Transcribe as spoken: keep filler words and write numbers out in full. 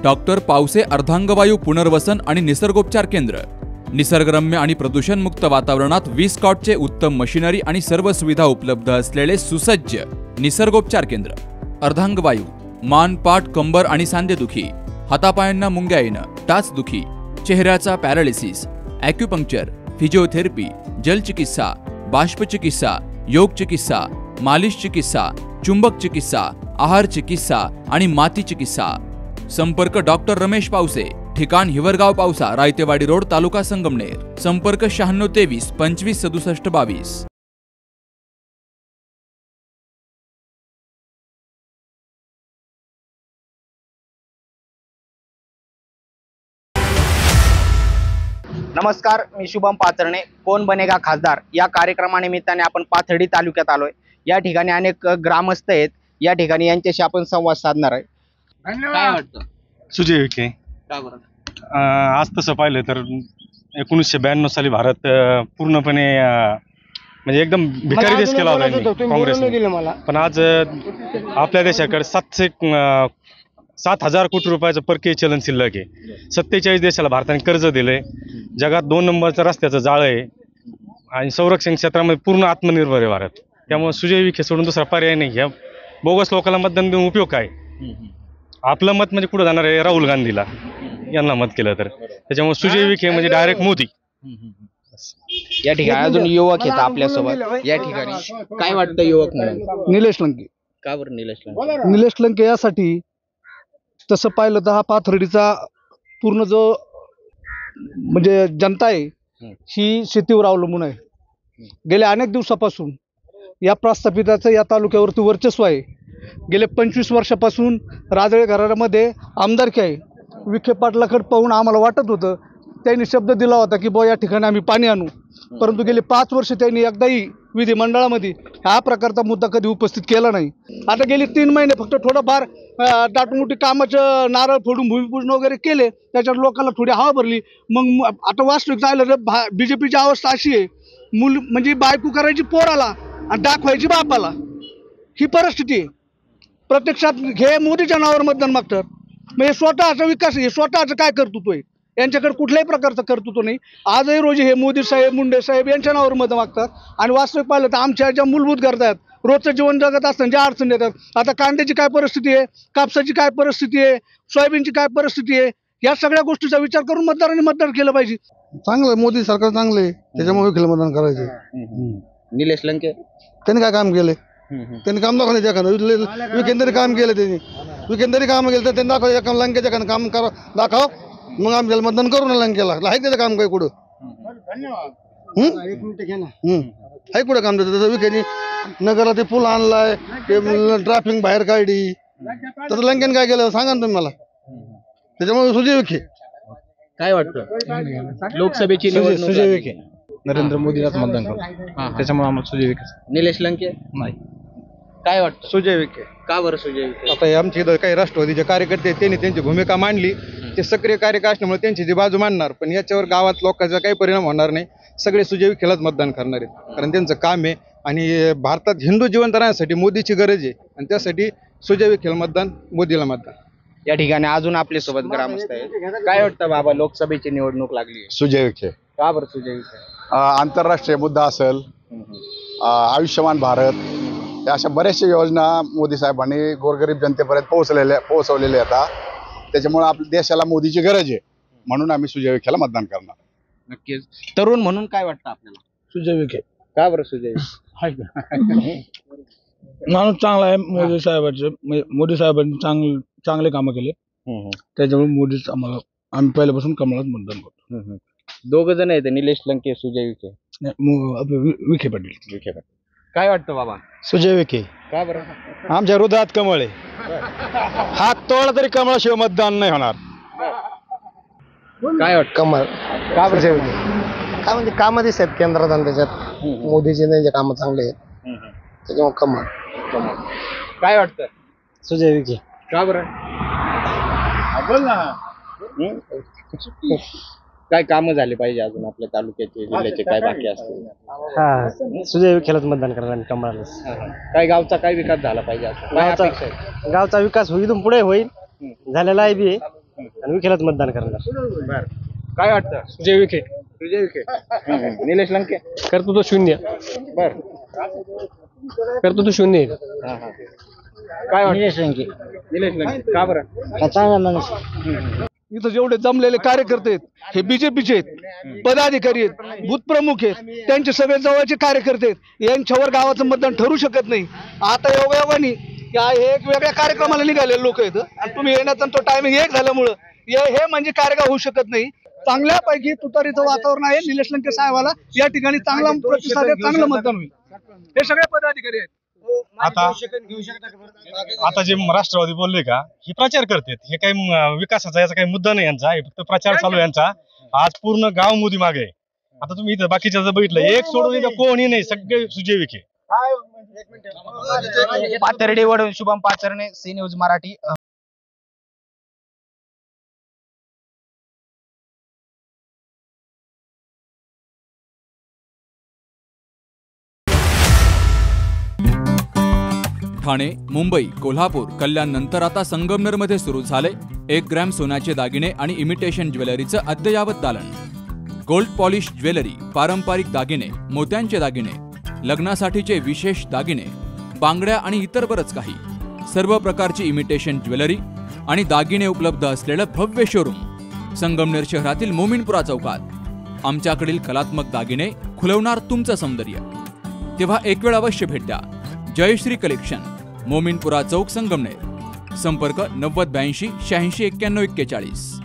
Doctor Pawase अर्धांगवायू पुनर्वसन आणि निसर्गोपचार केंद्र, निसर्गरम्य आणि प्रदूषणमुक्त वातावरणात वीस कॉटचे उत्तम मशिनरी आणि सर्व सुविधा उपलब्ध असलेले सुसज्ज निसर्गोपचार केंद्र। अर्धांगवायू, मान, पाठ, कंबर आणि सांधेदुखी, हातापायांना मुंग्या येणं, टाचदुखी, चेहऱ्याचा पॅरालिसिस, ॲक्युपंक्चर, फिजिओथेरपी, जलचिकित्सा, बाष्पचिकित्सा, योग चिकित्सा, मालिश चिकित्सा, चुंबक चिकित्सा, आहार चिकित्सा आणि माती चिकित्सा। संपर्क डॉक्टर रमेश पावसे, ठिकाण हिवरगाव पावसा, रायतेवाडी रोड, तालुका संगमनेर। संपर्क शहाण्णव तेवीस पंचवीस सदुसष्ट बावीस। नमस्कार, मी शुभम पाचरणे। कोण बनेगा खासदार या कार्यक्रमानिमित्ताने आपण पाथर्डी तालुक्यात आलोय। या ठिकाणी अनेक ग्रामस्थ आहेत, या ठिकाणी यांच्याशी आपण संवाद साधणार आहे। काय वाटतं? सुजय विखे। का बरं? आज तसं पाहिलं तर एकोणीसशे ब्याण्णव साली भारत पूर्णपणे म्हणजे एकदम भिकारी देश केला होता काँग्रेसने, पण आज आपल्या देशाकडे सातशे सात हजार कोटी रुपयाचं परकीय चलन शिल्लक आहे। सत्तेचाळीस देशाला भारताने कर्ज दिलंय, जगात दोन नंबरचं रस्त्याचं जाळं आहे आणि संरक्षण क्षेत्रामध्ये पूर्ण आत्मनिर्भर आहे भारत। त्यामुळे सुजय विखे सोडून दुसरा पर्याय नाही। ह्या बोगस लोकांना मतदान देऊन उपयोग काय? आपलं मत म्हणजे कुठं जाणार आहे? राहुल गांधीला, यांना मत केलं तर। त्याच्यामुळे सुजय विखे म्हणजे डायरेक्ट मोदी। या ठिकाणी अजून युवक आहेत आपल्यासोबत। या ठिकाणी काय वाटतं युवक म्हणून? निलेश लंके। का बरं निलेश लंके? निलेश लंके यासाठी तसं पाहिलं तर हा पाथर्डीचा पूर्ण जो म्हणजे जनता आहे ही शेतीवर अवलंबून आहे। गेल्या अनेक दिवसापासून या प्रस्थापिताचं या तालुक्यावरती वर्चस्व आहे। गेले पंचवीस वर्षापासून राजळे घराण्यामध्ये आमदारकी आहे। विखे पाटलाकडे पाहून आम्हाला वाटत होतं, त्यांनी शब्द दिला होता की बुवा या ठिकाणी आम्ही पाणी आणू, परंतु गेले पाच वर्ष त्यांनी एकदाही विधिमंडळामध्ये हा प्रकारचा मुद्दा कधी उपस्थित केला नाही। आता गेली तीन महिने फक्त थोडंफार दाटमोठी कामाचं नारळ फोडून भूमिपूजन वगैरे केले, त्याच्यात लोकांना थोडी हवा भरली। मग आता वास्तविक आलं तर बीजेपीची अवस्था अशी आहे, मूल म्हणजे बायको करायची पोराला आणि दाखवायची बापाला, ही परिस्थिती आहे। प्रत्यक्षात हे मोदीच्या नावावर मतदान मागतात। मग हे स्वतःचा विकास आहे, स्वतःचं काय कर्तृत्व आहे? यांच्याकडे कुठल्याही प्रकारचं कर्तृत्व नाही। आजही रोजी हे मोदी साहेब, मुंडे साहेब यांच्या नावावर मतं मागतात आणि वास्तविक पाहिलं तर आमच्या ज्या मूलभूत गरजा आहेत, रोजचं जीवन जगत असताना ज्या अडचणी येतात, आता कांद्याची काय परिस्थिती आहे, कापसाची काय परिस्थिती आहे, सोयाबीनची काय परिस्थिती आहे, या सगळ्या गोष्टीचा विचार करून मतदारांनी मतदान केलं पाहिजे। चांगलं मोदी सरकार चांगलं आहे, त्याच्यामुळे विखेला मतदान करायचं। निलेश लंके त्यांनी काय काम केले? त्यांनी काम दाखवलं एखादं, विकेंद्री काम केलं त्यांनी, विकेंद्री काम केलं तर त्यांनी दाखवलं एका लंकेच्या एखादं काम करा दाखव, मग आम्ही त्याला मतदान करू ना लंकेला। आहे त्याचं काम काय कुठं? आहे कुठं काम त्याचं? विखेनी नगरला ते पूल आणलाय, ते ट्रॅफिक बाहेर काढली, तसं लंकेने काय केलं सांगा ना तुम्ही मला। त्याच्यामुळे सुजय विखे। काय वाटतं? लोकसभेची निवडणूक सुजय विखे नरेंद्र मोदीलाच मतदान करू, त्याच्यामुळे आम्हाला सुजय विखे। निलेश लंके नाही। काय वाटतं? सुजय विखे। का बरं सुजय विखे? आता आमच्या इथं काही राष्ट्रवादीचे कार्यकर्ते त्यांनी त्यांची भूमिका मांडली, ते सक्रिय कार्यकर्ते असल्यामुळे त्यांची जी बाजू मांडणार, पण याच्यावर गावात लोकांचा काही परिणाम होणार नाही। सगळे सुजय विखेलाच मतदान करणार आहेत, कारण त्यांचं काम आहे आणि भारतात हिंदू जिवंत राहण्यासाठी मोदीची गरज आहे आणि त्यासाठी सुजय विखेला मतदान, मोदीला मतदान। या ठिकाणी अजून आपल्यासोबत ग्रामस्थ आहेत। काय वाटतं बाबा, लोकसभेची निवडणूक लागली, सुजय विखे। का बरं सुजय विखे? आंतरराष्ट्रीय मुद्दा असेल, आयुष्यमान भारत, या अशा बऱ्याचशा योजना मोदी साहेबांनी गोरगरीब जनतेपर्यंत पोहोचलेल्या पोहोचवलेल्या आहेत। त्याच्यामुळे आपल्या देशाला मोदीची गरज आहे, म्हणून आम्ही सुजय विखेला मतदान करणार। नक्कीच। तरुण म्हणून काय वाटतं आपल्याला? सुजय विखे। का बरं सुजय विखे? माणूस चांगला आहे मोदी साहेबांचे, मोदी साहेबांनी चांगले चांगले कामं केले, त्याच्यामुळे मोदीच आम्हाला, आम्ही पहिल्यापासून कमळात मतदान करतो। दोघ जण आहेत, निलेश लंके, सुजय विखे। विखे पाटील। विखे पाटील। काय वाटतं बाबा? सुजय विखे। का बरं? आमच्या हृदयात कमळ आहे, हात तोडला तरी कमळाशिवाय मतदान नाही होणार। काय वाटतं? कमळ। का बरं? काय म्हणजे काम दिसत आहेत केंद्रात आणि त्याच्यात मोदीचे नाही, काम चांगले आहेत, त्याच्यामुळे कमळ। काय वाटतं? सुजय विखे। का बरं? बोल ना। काय कामं झाले पाहिजे अजून आपल्या तालुक्याचे, जिल्ह्याचे काय बाकी असतील? हा, सुजय विखेलाच मतदान करणार कमळाला। काय गावचा काय विकास झाला पाहिजे असं? गावचा गावचा विकास होईल, इथून पुढे होईल, झालेला आहे बी, आणि विखेलाच मतदान करणार. बर काय वाटतं? सुजय विखे सुजय विखे. निलेश लंके. कर्तृत्व शून्य. बर कर्तृत्व शून्य. काय वाटतं? निलेश लंके. निलेश लंके का बरं? चांगला माणूस. इथं जेवढे जमलेले कार्यकर्ते आहेत हे बीजेपीचे आहेत, पदाधिकारी आहेत, बूथ प्रमुख आहेत, त्यांचे सगळे जवळचे कार्यकर्ते आहेत. यांच्यावर गावाचं मतदान ठरू शकत नाही. आता योगायोगाने या एक वेगळ्या कार्यक्रमाला निघालेले लोक आहेत आणि तुम्ही येण्याचा तो टायमिंग एक झाल्यामुळं हे हे म्हणजे कार्यक्रम होऊ शकत नाही. चांगल्यापैकी तुतारीचं वातावरण आहे. निलेश लंके साहेबाला या ठिकाणी चांगला प्रतिसाद आहे, चांगलं मतदान होईल. हे सगळे पदाधिकारी आहेत. आता आता जे राष्ट्रवादी बोलले का हे प्रचार करतात, हे काही म- विकासाचा याचा काही मुद्दा नाही यांचा, हे फक्त प्रचार चालू आहे यांचा. आज पूर्ण गाव मोदी मागे आहे. आता तुम्ही इथं बाकीच्या जर बघितलं एक सोडून इथं कोणी नाही, सगळे सुजय विखे. पाथर्डीवरून शुभम पाचरणे, सी न्यूज मराठी. ठाणे, मुंबई, कोल्हापूर, कल्याण नंतर आता संगमनेरमध्ये सुरू झाले एक ग्रॅम सोन्याचे दागिने आणि इमिटेशन ज्वेलरीचं अद्ययावत दालन. गोल्ड पॉलिश ज्वेलरी, पारंपरिक दागिने, मोत्यांचे दागिने, लग्नासाठीचे विशेष दागिने, बांगड्या आणि इतर बरंच काही. सर्व प्रकारची इमिटेशन ज्वेलरी आणि दागिने उपलब्ध असलेलं भव्य शोरूम संगमनेर शहरातील मोमीनपुरा चौकात. आमच्याकडील कलात्मक दागिने खुलवणार तुमचं सौंदर्य. तेव्हा एक वेळ अवश्य भेट द्या. जयश्री कलेक्शन, मोमीनपुरा चौक, संगमनेर. संपर्क नव्वद ब्याऐंशी शहाऐंशी एक्क्याण्णव एक्केचाळीस.